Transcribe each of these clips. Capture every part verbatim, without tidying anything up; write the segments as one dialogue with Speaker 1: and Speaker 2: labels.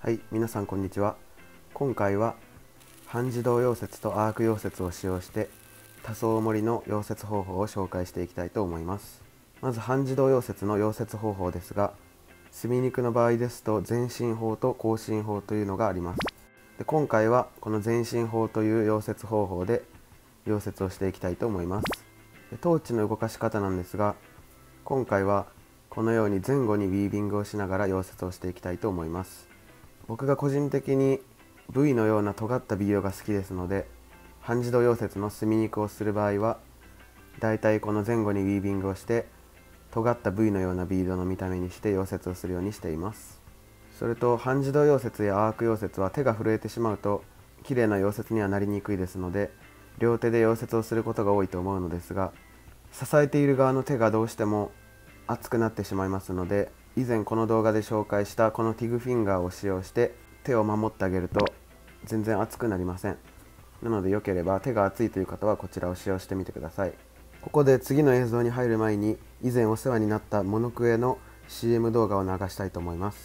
Speaker 1: はい、皆さんこんにちは。今回は半自動溶接とアーク溶接を使用して多層盛りの溶接方法を紹介していきたいと思います。まず半自動溶接の溶接方法ですが、炭肉の場合ですと前進法と後進法というのがあります。で今回はこの前進法という溶接方法で溶接をしていきたいと思います。でトーチの動かし方なんですが、今回はこのように前後にウィービングをしながら溶接をしていきたいと思います。僕が個人的に ブイ のような尖ったビードが好きですので、半自動溶接の炭肉をする場合はだいたいこの前後にウィービングをして尖った ブイ のようなビードの見た目にして溶接をするようにしています。それと半自動溶接やアーク溶接は手が震えてしまうと綺麗な溶接にはなりにくいですので、両手で溶接をすることが多いと思うのですが、支えている側の手がどうしても熱くなってしまいますので、以前この動画で紹介したこのティグフィンガーを使用して手を守ってあげると全然熱くなりません。なのでよければ手が熱いという方はこちらを使用してみてください。ここで次の映像に入る前に以前お世話になったモノクエの シーエム 動画を流したいと思います。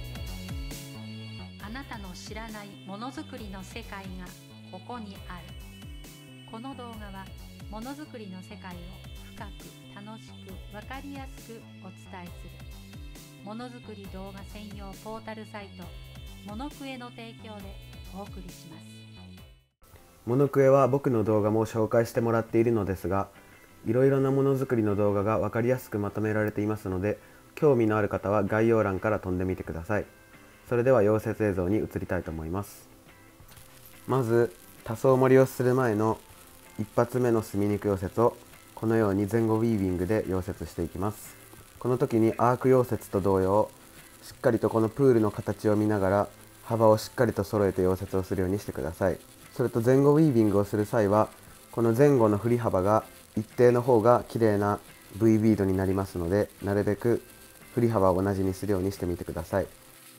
Speaker 2: あなたの知らないものづくりの世界がここにある。この動画はものづくりの世界を深く楽しく分かりやすくお伝えするものづくり動画専用ポータルサイトモノクエの提供でお送りします。
Speaker 1: モノクエは僕の動画も紹介してもらっているのですが、いろいろなものづくりの動画が分かりやすくまとめられていますので、興味のある方は概要欄から飛んでみてください。それでは溶接映像に移りたいと思います。まず多層盛りをする前の一発目の炭肉溶接をこのように前後ウィービングで溶接していきます。この時にアーク溶接と同様、しっかりとこのプールの形を見ながら幅をしっかりと揃えて溶接をするようにしてください。それと前後ウィービングをする際はこの前後の振り幅が一定の方が綺麗な ブイ ビードになりますので、なるべく振り幅を同じにするようにしてみてください。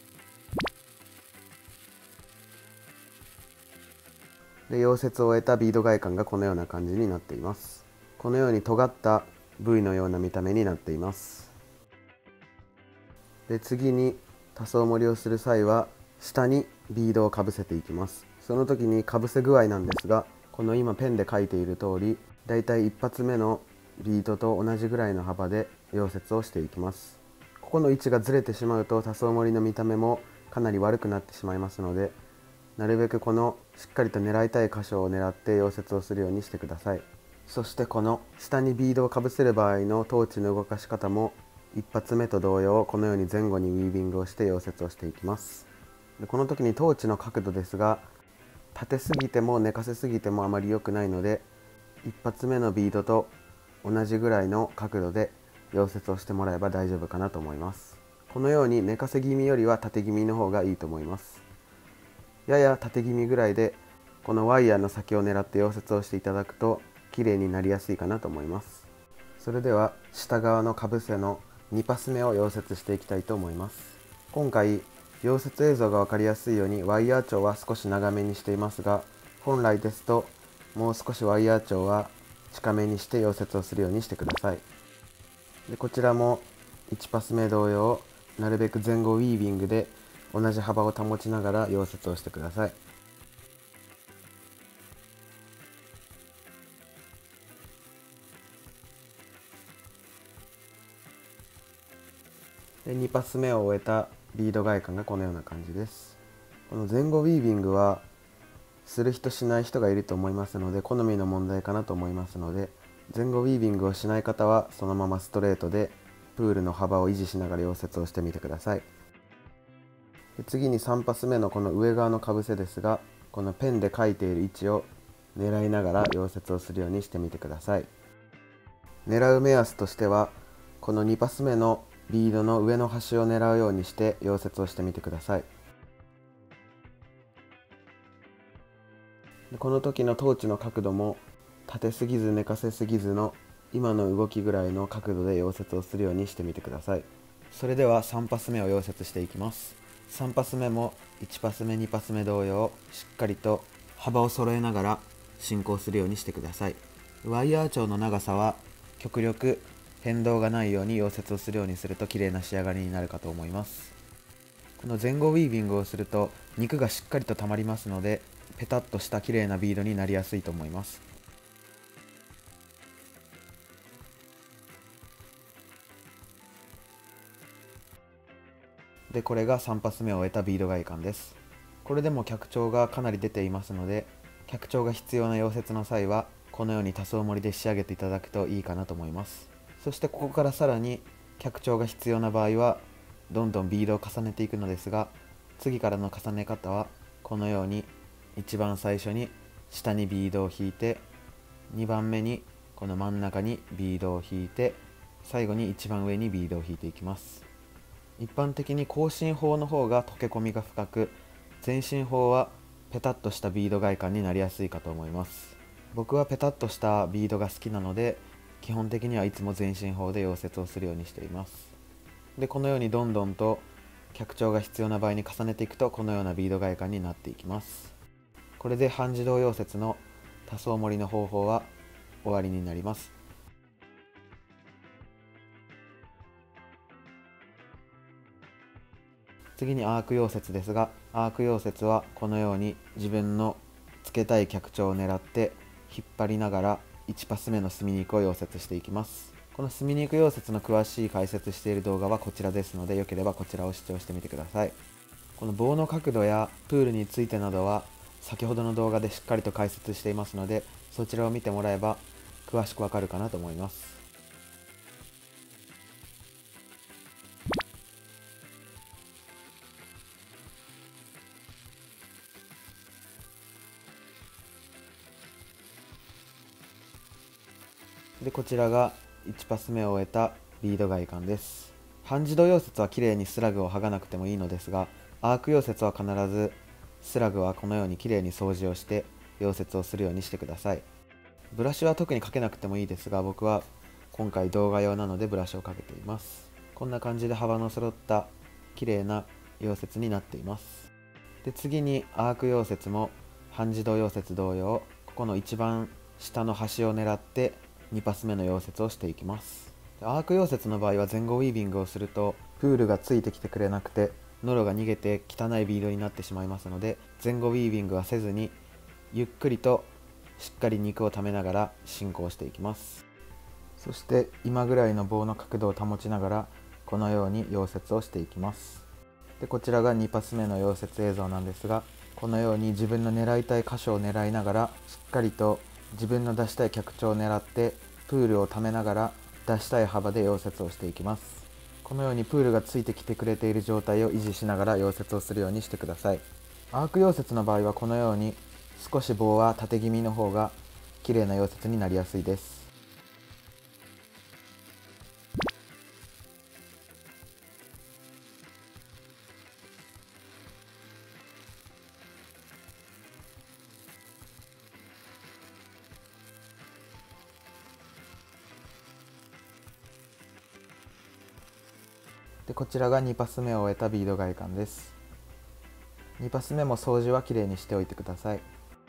Speaker 1: で溶接を終えたビード外観がこのような感じになっています。このように尖った ブイ のような見た目になっています。で次に多層盛りをする際は下にビードをかぶせていきます。その時にかぶせ具合なんですが、この今ペンで書いている通り、だいたい一発目のビードと同じぐらいの幅で溶接をしていきます。ここの位置がずれてしまうと多層盛りの見た目もかなり悪くなってしまいますので、なるべくこのしっかりと狙いたい箇所を狙って溶接をするようにしてください。そしてこの下にビードをかぶせる場合のトーチの動かし方も一発目と同様、このように前後にウィービングをして溶接をしていきます。でこの時にトーチの角度ですが、立てすぎても寝かせすぎてもあまり良くないので、一発目のビードと同じぐらいの角度で溶接をしてもらえば大丈夫かなと思います。このように寝かせ気味よりは縦気味の方がいいと思います。やや縦気味ぐらいでこのワイヤーの先を狙って溶接をしていただくと綺麗になりやすいかなと思います。それでは下側のかぶせのにパス目を溶接していきたいと思います。今回溶接映像が分かりやすいようにワイヤー長は少し長めにしていますが、本来ですともう少しワイヤー長は近めにして溶接をするようにしてください。でこちらもいちパス目同様、なるべく前後ウィービングで同じ幅を保ちながら溶接をしてください。でにパス目を終えたビード外観がこのような感じです。この前後ウィービングはする人しない人がいると思いますので、好みの問題かなと思いますので、前後ウィービングをしない方はそのままストレートでプールの幅を維持しながら溶接をしてみてください。で次にさんパス目のこの上側のかぶせですが、このペンで書いている位置を狙いながら溶接をするようにしてみてください。狙う目安としてはこのにパス目のビードの上の端を狙うようにして溶接をしてみてください。この時のトーチの角度も立てすぎず寝かせすぎずの今の動きぐらいの角度で溶接をするようにしてみてください。それではさんパス目を溶接していきます。さんパス目もいちパス目にパス目同様、しっかりと幅を揃えながら進行するようにしてください。ワイヤー長の長さは極力変動がないように溶接をするようにすると綺麗な仕上がりになるかと思います。 この前後ウィービングをすると肉がしっかりと溜まりますので、ペタッとした綺麗なビードになりやすいと思います。で、これがさん発目を終えたビード外観です。これでも脚長がかなり出ていますので、脚長が必要な溶接の際はこのように塗装盛りで仕上げていただくといいかなと思います。そしてここからさらに脚長が必要な場合はどんどんビードを重ねていくのですが、次からの重ね方はこのように一番最初に下にビードを引いて、にばんめにこの真ん中にビードを引いて、最後に一番上にビードを引いていきます。一般的に後進法の方が溶け込みが深く、前進法はペタッとしたビード外観になりやすいかと思います。僕はペタッとしたビードが好きなので、基本的にはいつも前進法で溶接をするようにしています。で、このようにどんどんと脚長が必要な場合に重ねていくとこのようなビード外観になっていきます。これで半自動溶接の塗装盛りの方法は終わりになります。次にアーク溶接ですが、アーク溶接はこのように自分のつけたい脚長を狙って引っ張りながらいちパス目の隅肉を溶接していきます。この隅肉溶接の詳しい解説している動画はこちらですので、よければこちらを視聴してみてください。この棒の角度やプールについてなどは先ほどの動画でしっかりと解説していますので、そちらを見てもらえば詳しくわかるかなと思います。で、こちらがいちパス目を終えたビード外観です。半自動溶接はきれいにスラグを剥がなくてもいいのですが、アーク溶接は必ずスラグはこのようにきれいに掃除をして溶接をするようにしてください。ブラシは特にかけなくてもいいですが、僕は今回動画用なのでブラシをかけています。こんな感じで幅の揃ったきれいな溶接になっています。で、次にアーク溶接も半自動溶接同様、ここの一番下の端を狙ってにパス目の溶接をしていきます。アーク溶接の場合は前後ウィービングをするとプールがついてきてくれなくてノロが逃げて汚いビードになってしまいますので、前後ウィービングはせずにゆっくりとしっかり肉を溜めながら進行していきます。そして今ぐらいの棒の角度を保ちながらこのように溶接をしていきます。で、こちらがにパス目の溶接映像なんですが、このように自分の狙いたい箇所を狙いながらしっかりと自分の出したい脚長を狙ってプールを溜めながら出したい幅で溶接をしていきます。このようにプールがついてきてくれている状態を維持しながら溶接をするようにしてください。アーク溶接の場合はこのように少し棒は縦気味の方が綺麗な溶接になりやすいです。で、こちらがにパス目を終えたビード外観です。にパス目も掃除はきれいにしておいてください。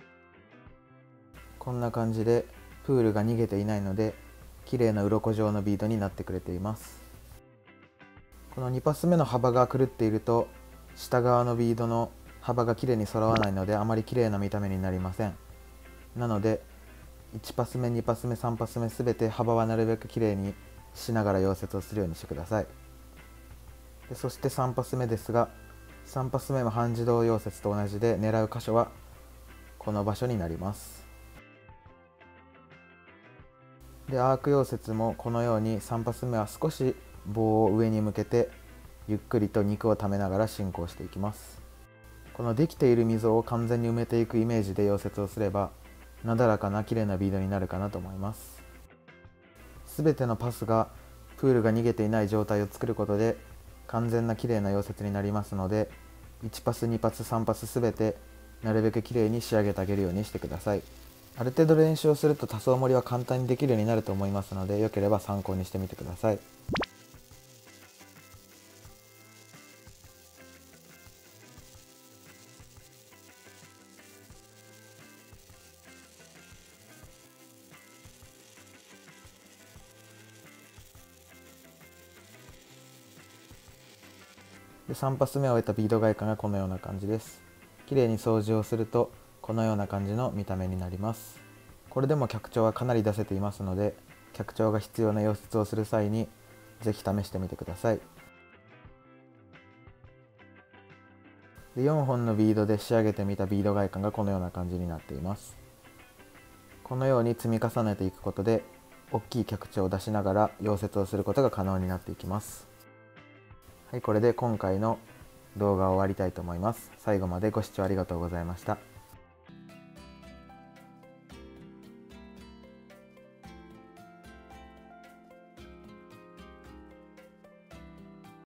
Speaker 1: こんな感じでプールが逃げていないのできれいな鱗状のビードになってくれています。このにパス目の幅が狂っていると下側のビードの幅がきれいに揃わないのであまりきれいな見た目になりません。なのでいちパス目、にパス目、さんパス目すべて幅はなるべくきれいにしながら溶接をするようにしてください。で、そしてさんパス目ですが、さんパス目も半自動溶接と同じで狙う箇所はこの場所になります。で、アーク溶接もこのようにさんパス目は少し棒を上に向けてゆっくりと肉を溜めながら進行していきます。このできている溝を完全に埋めていくイメージで溶接をすればなだらかな綺麗なビードになるかなと思います。すべてのパスがプールが逃げていない状態を作ることで完全な綺麗な溶接になりますので、いちパス、にパス、さんパスすべてなるべく綺麗に仕上げてあげるようにしてください。ある程度練習をすると塗装盛りは簡単にできるようになると思いますので、よければ参考にしてみてください。 でさんパス目を終えたビード外観がこのような感じです。綺麗に掃除をするとこのような感じの見た目になります。これでも脚長はかなり出せていますので、脚長が必要な溶接をする際にぜひ試してみてください。でよんほんのビードで仕上げてみたビード外観がこのような感じになっています。このように積み重ねていくことで大きい脚長を出しながら溶接をすることが可能になっていきます。はい、これで今回の動画を終わりたいと思います。最後までご視聴ありがとうございました。